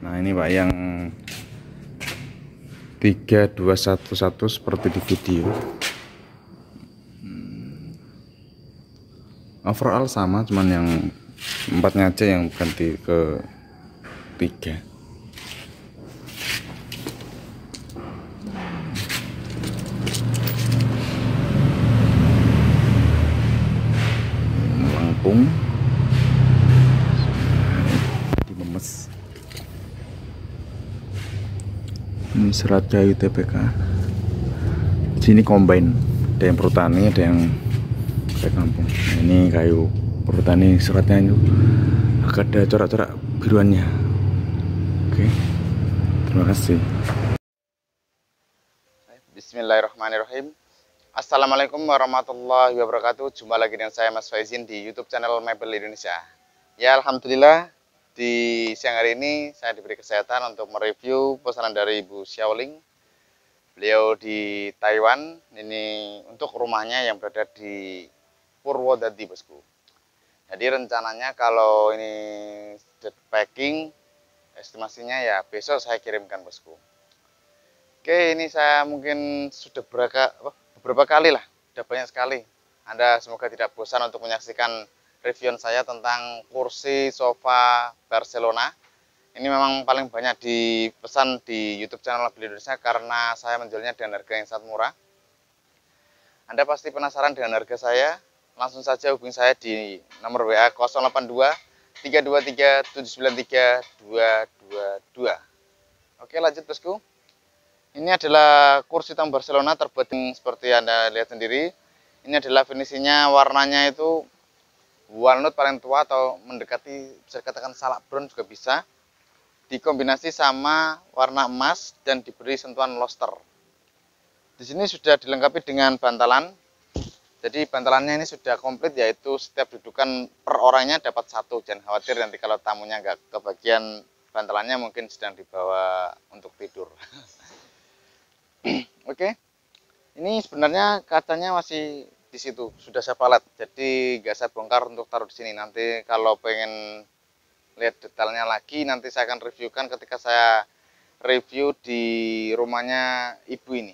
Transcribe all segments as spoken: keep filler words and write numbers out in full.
Nah ini Pak yang tiga dua satu satu seperti di video. Overall sama, cuman yang empatnya aja yang ganti ke tiga. Melengkung di memes. Ini serat kayu T P K. Sini combine, ada yang perhutani, ada yang kayak kampung. Nah, ini kayu perhutani, seratnya itu agak ada corak-corak biruannya. Oke, terima kasih. Bismillahirrahmanirrahim. Assalamualaikum warahmatullahi wabarakatuh. Jumpa lagi dengan saya Mas Faizin di YouTube channel Mebel Indonesia. Ya alhamdulillah, di siang hari ini saya diberi kesehatan untuk mereview pesanan dari Ibu Xiaoling. Beliau di Taiwan, ini untuk rumahnya yang berada di Purwodadi, bosku. Jadi rencananya kalau ini sudah packing, estimasinya ya besok saya kirimkan, bosku. Oke, ini saya mungkin sudah beberapa, beberapa kali lah, sudah banyak sekali. Anda semoga tidak bosan untuk menyaksikan review saya tentang kursi sofa Barcelona. Ini memang paling banyak dipesan di YouTube channel Mebel Indonesia karena saya menjualnya dengan harga yang sangat murah. Anda pasti penasaran dengan harga saya? Langsung saja hubungi saya di nomor W A nol delapan dua tiga dua tiga tujuh sembilan tiga dua dua dua. Oke, lanjut bosku. Ini adalah kursi tamu Barcelona terbuat seperti Anda lihat sendiri. Ini adalah finishingnya, warnanya itu walnut paling tua atau mendekati bisa dikatakan salak brown juga bisa. Dikombinasi sama warna emas dan diberi sentuhan luster. Di sini sudah dilengkapi dengan bantalan. Jadi bantalannya ini sudah komplit, yaitu setiap dudukan per orangnya dapat satu. Jangan khawatir nanti kalau tamunya nggak kebagian bantalannya, mungkin sedang dibawa untuk tidur. Oke, ini sebenarnya kacanya masih di situ, sudah saya palet. Jadi nggak saya bongkar untuk taruh di sini. Nanti kalau pengen lihat detailnya lagi, nanti saya akan reviewkan ketika saya review di rumahnya ibu ini.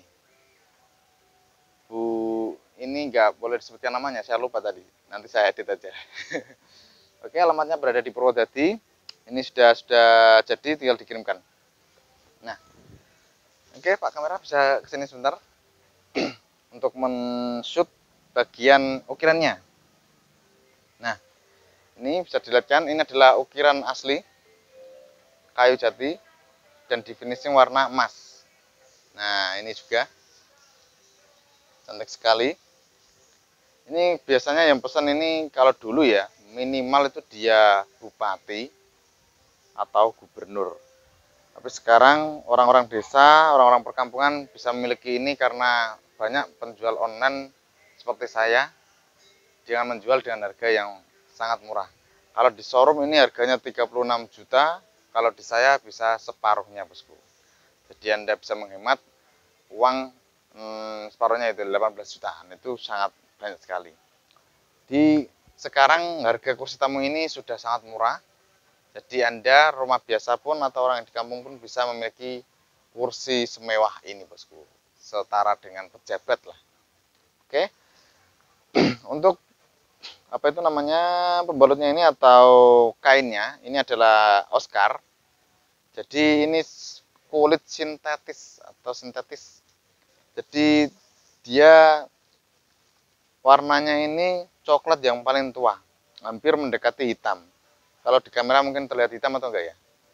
Bu ini nggak boleh disebutkan namanya, saya lupa tadi, nanti saya edit aja. Oke, alamatnya berada di Purwodadi. Ini sudah sudah jadi, tinggal dikirimkan. Nah, oke Pak kamera bisa kesini sebentar untuk men-shoot bagian ukirannya. Nah, ini bisa dilihatkan, ini adalah ukiran asli kayu jati dan di finishing warna emas. Nah, ini juga cantik sekali. Ini biasanya yang pesan ini kalau dulu ya, minimal itu dia bupati atau gubernur. Tapi sekarang orang-orang desa, orang-orang perkampungan bisa memiliki ini karena banyak penjual online seperti saya dengan menjual dengan harga yang sangat murah. Kalau di showroom ini harganya tiga puluh enam juta, kalau di saya bisa separuhnya, bosku. Jadi Anda bisa menghemat uang hmm, separuhnya itu delapan belas jutaan, itu sangat banyak sekali. Di sekarang harga kursi tamu ini sudah sangat murah. Jadi Anda rumah biasa pun atau orang yang di kampung pun bisa memiliki kursi semewah ini, bosku. Setara dengan pejabat lah. Oke. Untuk apa itu namanya, pembalutnya ini atau kainnya, ini adalah Oscar. Jadi ini kulit sintetis atau sintetis. Jadi dia warnanya ini coklat yang paling tua, hampir mendekati hitam. Kalau di kamera mungkin terlihat hitam atau enggak ya?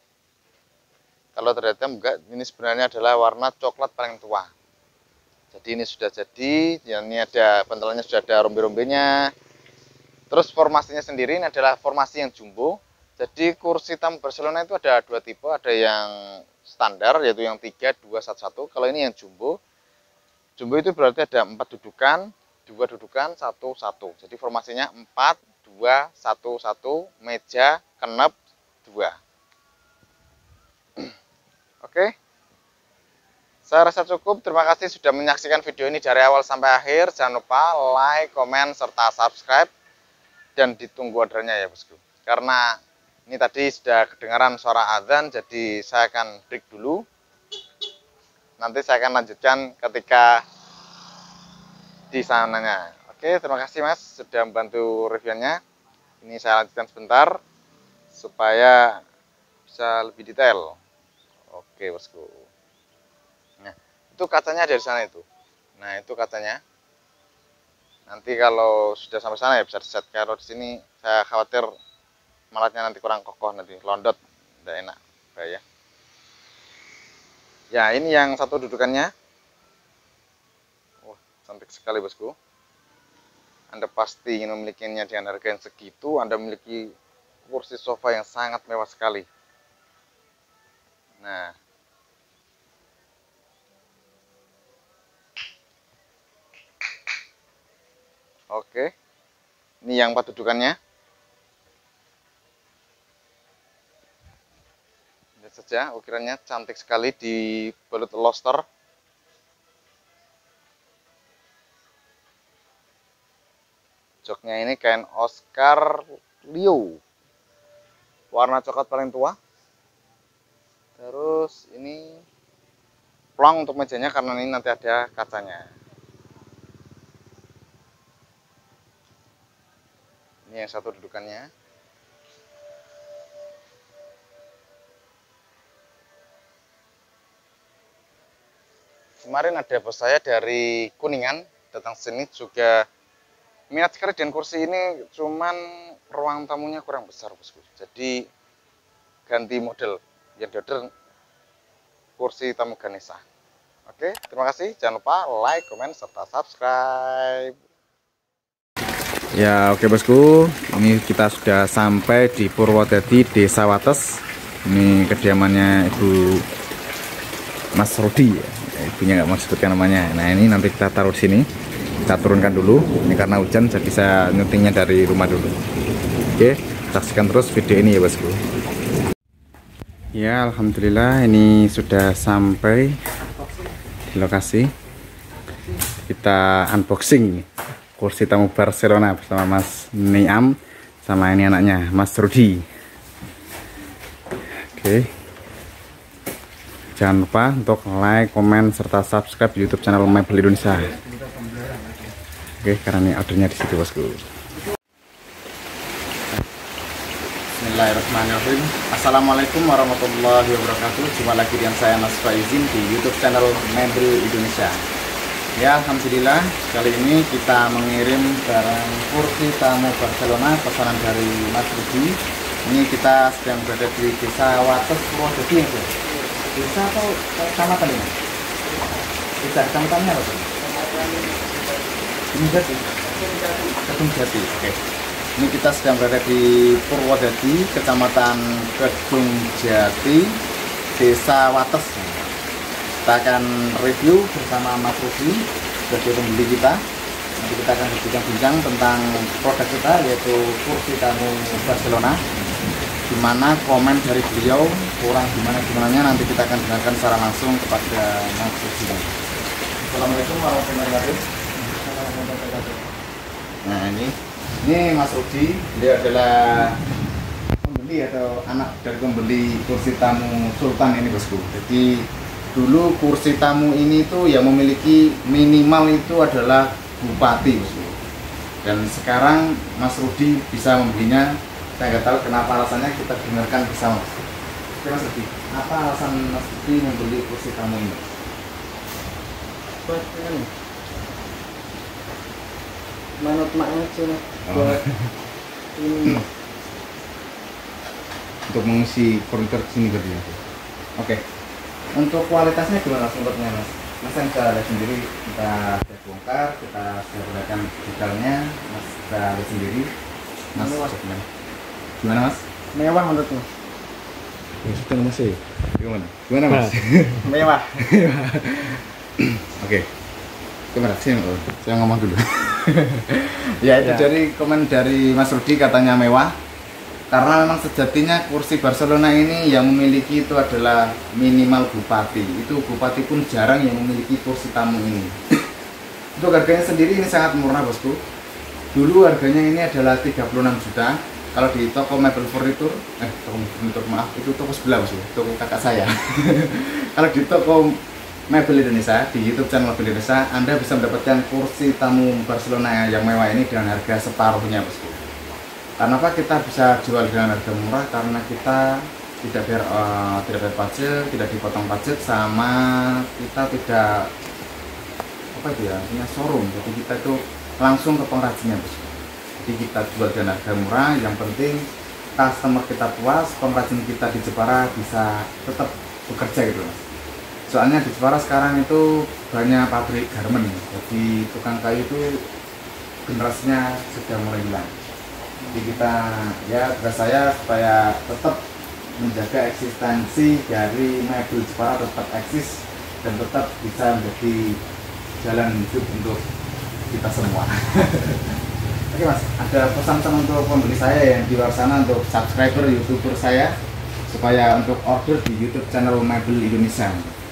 Kalau terlihat hitam enggak, ini sebenarnya adalah warna coklat paling tua. Jadi ini sudah jadi, ini ada bantalannya, sudah ada rombe-rombenya. Terus formasinya sendiri ini adalah formasi yang jumbo. Jadi kursi tamu Barcelona itu ada dua tipe, ada yang standar yaitu yang tiga dua satu satu. Kalau ini yang jumbo, jumbo itu berarti ada empat dudukan, dua dudukan, satu satu. Jadi formasinya empat dua satu satu, meja, kenep, dua. Oke. Saya rasa cukup. Terima kasih sudah menyaksikan video ini dari awal sampai akhir. Jangan lupa like, komen, serta subscribe. Dan ditunggu ordernya ya, bosku. Karena Ini tadi sudah kedengaran suara azan, jadi saya akan break dulu. Nanti saya akan lanjutkan ketika di sananya. Oke, terima kasih Mas sudah membantu reviewnya. Ini saya lanjutkan sebentar supaya bisa lebih detail. Oke, bosku. Nah, itu kacanya dari sana itu. Nah, itu kacanya. Nanti kalau sudah sampai sana ya bisa diset. Kalau di sini saya khawatir malatnya nanti kurang kokoh, nanti londot, tidak enak, bahaya. Ya, ini yang satu dudukannya. Wah, cantik sekali bosku. Anda pasti ingin memilikinya dengan harga yang segitu. Anda memiliki kursi sofa yang sangat mewah sekali. Nah, oke, ini yang empat dudukannya. Lihat saja ukirannya cantik sekali di balut loster. Joknya ini kain Oscar Leo, warna coklat paling tua. Terus ini plong untuk mejanya karena ini nanti ada kacanya. Ini yang satu dudukannya. Kemarin ada bos saya dari Kuningan datang sini juga minat sekali dengan kursi ini, cuman ruang tamunya kurang besar bosku. Jadi ganti model yang diorder kursi tamu Ganesha. Oke, terima kasih. Jangan lupa like, comment, serta subscribe. Ya oke bosku, ini kita sudah sampai di Purwodadi, Desa Wates. Ini kediamannya Ibu Mas Rudi ya. Ibunya nggak mau sebutkan namanya. Nah ini nanti kita taruh di sini, kita turunkan dulu. Ini karena hujan jadi saya nyutingnya dari rumah dulu. Oke, saksikan terus video ini ya bosku. Ya alhamdulillah ini sudah sampai di lokasi. Kita unboxing kursi tamu Barcelona bersama Mas Niam sama ini anaknya Mas Rudi. Oke, jangan lupa untuk like, komen, serta subscribe di YouTube channel Mebel Indonesia. Oke, karena ini ordernya di situ bosku. Bismillahirrahmanirrahim. Assalamualaikum warahmatullahi wabarakatuh. Jumpa lagi dengan saya Mas Faizin di YouTube channel Mebel Indonesia. Ya alhamdulillah kali ini kita mengirim barang kursi tamu Barcelona pesanan dari Mas Rudi. Ini kita sedang berada di Desa Wates, Purwodadi ya. Desa atau kecamatan ini? Desa kecamatannya apa sih? Kedung Jati. Kedung Jati. Oke. Ini kita sedang berada di Purwodadi, Kecamatan Kedung Jati, Desa Wates. Kita akan review bersama Mas Rudi sebagai pembeli kita. Nanti kita akan berbincang-bincang tentang produk kita, yaitu kursi tamu Barcelona. Dimana komen dari beliau kurang gimana gimananya nanti kita akan dengarkan secara langsung kepada Mas Rudi. Assalamualaikum warahmatullahi wabarakatuh. Nah ini, ini Mas Rudi, dia adalah pembeli atau anak dari pembeli kursi tamu Sultan ini bosku. Jadi dulu kursi tamu ini tuh yang memiliki minimal itu adalah bupati bosku. Dan sekarang Mas Rudi bisa membelinya. Saya nggak tahu kenapa alasannya, kita dengarkan bersama. Oke Mas Rudi, apa alasan Mas Rudi membeli kursi tamu ini? Buat ini manut maknya aja buat ini Untuk mengisi furniture di sini berarti ya. Oke. Untuk kualitasnya gimana menurutnya Mas? Mas kan bisa lihat sendiri, kita sudah bongkar, kita sudah gunakan detailnya, Mas bisa lihat sendiri. Mas gimana? Gimana Mas? mewah menurutmu? Ya sudah Mas ya. Gimana? Gimana Mas? Mewah. Oke. Gimana sih? Saya ngomong dulu. Ya itu Ya. dari komen dari Mas Rudi katanya mewah. Karena memang sejatinya kursi Barcelona ini yang memiliki itu adalah minimal bupati. Itu bupati pun jarang yang memiliki kursi tamu ini. Untuk harganya sendiri ini sangat murah bosku. Dulu harganya ini adalah tiga puluh enam juta. Kalau di toko mebel furnitur, eh toko furnitur maaf, itu toko sebelah Mas, toko kakak saya. Kalau di toko Mebel Indonesia, di YouTube channel Mebel Indonesia, Anda bisa mendapatkan kursi tamu Barcelona yang mewah ini dengan harga separuhnya, Bosku. Karena apa kita bisa jual dengan harga murah? Karena kita tidak bayar uh, tidak bayar pajak, tidak dipotong pajak, sama kita tidak apa itu ya, punya showroom. Jadi kita itu langsung ke pengrajinnya, Bosku. Jadi kita jual dengan harga murah. Yang penting customer kita puas, pengrajin kita di Jepara bisa tetap bekerja gitu, Mas. Soalnya di Jepara sekarang itu banyak pabrik garment, jadi tukang kayu itu generasinya sudah mulai hilang. Jadi kita ya tugas saya supaya tetap menjaga eksistensi dari mebel Jepara tetap eksis dan tetap bisa menjadi jalan hidup untuk kita semua. Oke Mas, ada pesan-pesan untuk pembeli saya yang di luar sana, untuk subscriber youtuber saya, supaya untuk order di YouTube channel Mebel Indonesia.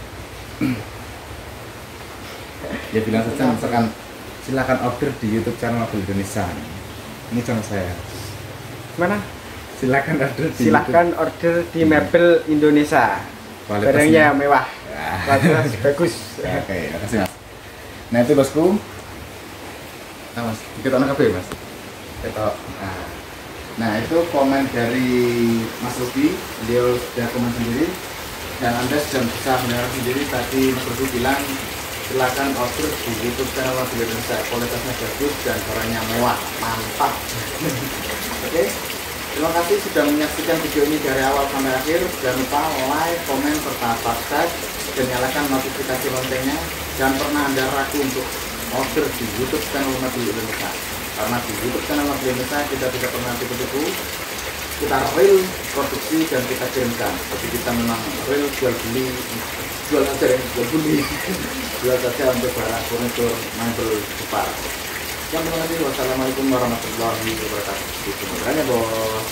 Ya bilang saja, misalkan silakan order di YouTube channel Mebel Indonesia. Ini channel saya. Mana? Silakan order di Silakan YouTube. order di Mebel Indonesia. Kualitasnya Barangnya mewah. Ya. Kualitas bagus. Ya, oke, makasih Mas. Nah itu bosku. Nah Mas, kita anak kafe Mas. Kita. Nah. nah itu komen dari Mas Ruby, beliau sudah komen sendiri. Dan Anda sudah bisa mendengar sendiri tadi Mas Ruby bilang silakan order di YouTube channel Mebel Indonesia, kualitasnya bagus dan barangnya mewah, mantap. Oke, terima kasih sudah menyaksikan video ini dari awal sampai akhir. Jangan lupa like, komen, serta subscribe dan nyalakan notifikasi loncengnya. Jangan pernah Anda ragu untuk order di YouTube channel Mebel Indonesia, karena di YouTube channel Mebel Indonesia kita tidak pernah tipu-tipu. Kita real produksi dan kita kirimkan. Jadi kita memang real jual beli, jual saja ya, jual beli, jual saja untuk barang furnitur mebel Jepara. Yang terima kasih. Wassalamualaikum warahmatullahi wabarakatuh. Sebenarnya bos.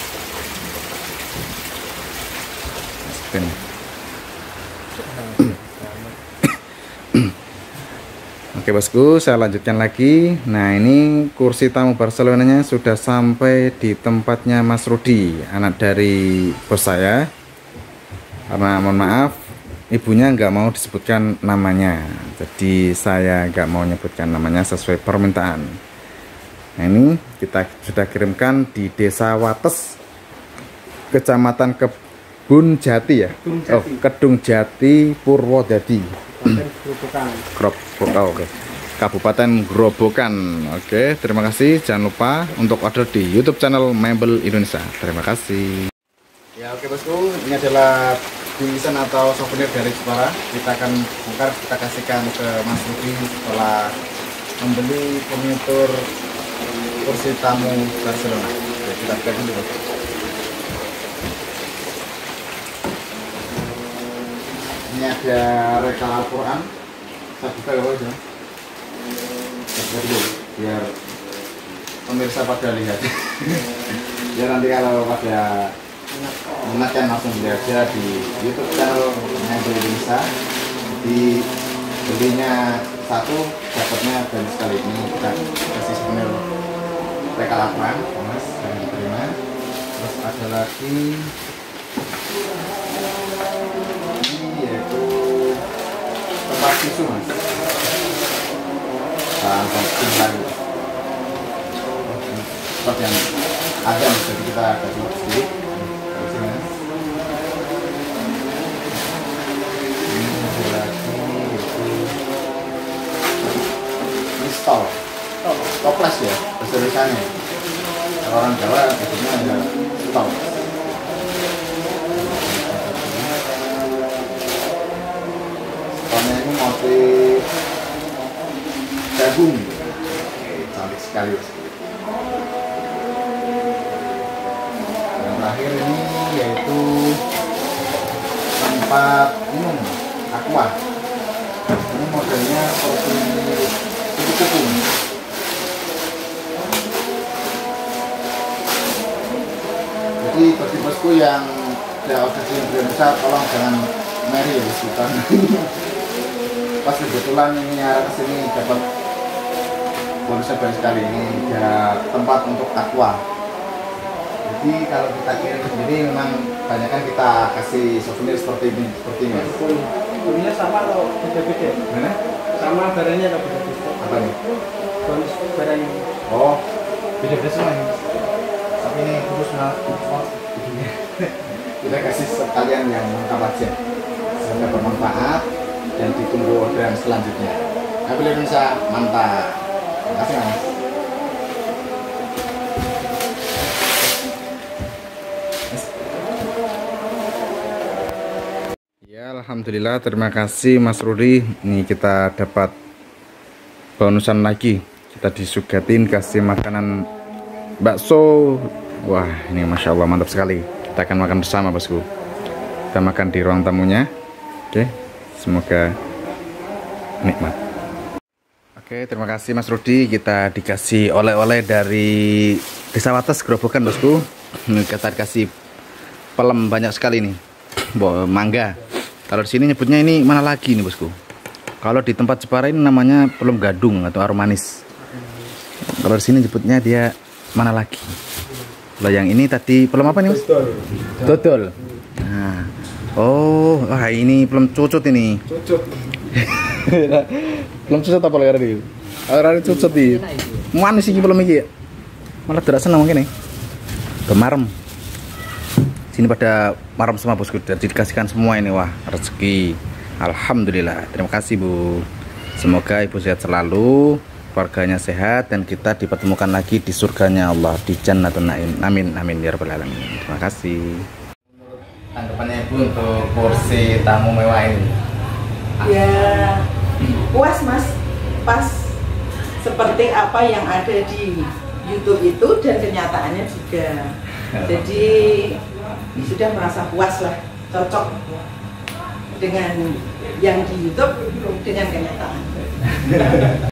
Oke bosku, saya lanjutkan lagi. Nah ini kursi tamu Barcelonanya sudah sampai di tempatnya Mas Rudi, anak dari bos saya. Karena mohon maaf, ibunya nggak mau disebutkan namanya, jadi saya nggak mau menyebutkan namanya sesuai permintaan. Nah ini kita sudah kirimkan di Desa Wates, Kecamatan Kebun Jati ya, Kedung Jati. oh Kedung Jati, Purwodadi. Grobogan. Oh, oke. Kabupaten Grobogan. Oke, terima kasih. Jangan lupa untuk order di YouTube channel Mebel Indonesia. Terima kasih. Ya, oke bosku, ini adalah tulisan atau souvenir dari Jepara. Kita akan bongkar, kita kasihkan ke Mas Rudi setelah membeli furnitur kursi tamu Barcelona. Oke, kita buka dulu bosku. Ini ada rekal Al-Quran. Saya buka ya aja. Saya buka dulu biar pemirsa pada lihat. Biar nanti kalau pada menekan langsung lihat aja di YouTube channel Mebel Indonesia. Di belinya satu, dapatnya banyak sekali. Ini kita kasih souvenir rekal Al-Quran, Mas, yang diterima. Terus ada lagi tempat tisu Mas, bahan kostum lagi tempat yang ada, jadi kita kasih sedikit. Ini ada lagi itu ini stol, toples ya bahasa Indonesianya. Kalau orang Jawa biasanya ada stol. Warnanya ini motif jagung. Oke, cantik sekali. Yang terakhir ini yaitu tempat minum aqua. Ini modelnya seperti kupu-kupu. Jadi bagi bosku yang tidak order di Indonesia, tolong jangan meri ya bosku, pas kebetulan ini arah kesini dapat bonusnya banyak sekali. Ini ada tempat untuk aqua, Jadi kalau kita kirim sendiri memang banyak kan kita kasih souvenir seperti ini, seperti ini. Mas. Bonusnya sama atau beda-beda? Mana? Sama barangnya atau beda-beda? Apa nih? Bonus barang. Oh, beda-beda semua ini. Tapi ini khusus mas. Oh, ini. Kita kasih sekalian yang lengkap aja. Semoga bermanfaat dan ditunggu orderan selanjutnya. Apel Indonesia mantap. Terima kasih mas. Ya, alhamdulillah, terima kasih Mas Rudi. Ini kita dapat bonusan lagi. Kita disugatin kasih makanan bakso. Wah, ini masya Allah mantap sekali. Kita akan makan bersama, bosku. Kita makan di ruang tamunya. Oke, semoga nikmat. Oke, terima kasih Mas Rudi. Kita dikasih oleh-oleh dari Desa Wates Grobogan, bosku. Ini kita dikasih pelem banyak sekali nih. Bo, mangga. Kalau di sini nyebutnya ini mana lagi nih, bosku? Kalau di tempat Jepara ini namanya pelem gadung atau arum manis. Kalau di sini nyebutnya dia mana lagi? Kalau yang ini tadi pelem apa nih, Mas? Dodol. Dodol. Nah. Oh, wah ini pelem cucut ini. Cucut. Pelem cucut apa lagi? Ora cucut iki. Manis iki pelem iki. Malah tidak seneng mungkin nih. Kemarem. Sini pada marem semua, bosku. Dan dikasihkan semua ini, wah rezeki. Alhamdulillah. Terima kasih, Bu. Semoga Ibu sehat selalu, keluarganya sehat, dan kita dipertemukan lagi di surganya Allah, di Jannatun Naim. Amin amin ya rabbal alamin. Terima kasih. Tanggapannya Ibu untuk porsi tamu mewah ini? Ya puas mas, pas seperti apa yang ada di YouTube itu dan kenyataannya juga. Jadi sudah merasa puas lah, cocok dengan yang di YouTube dengan kenyataan.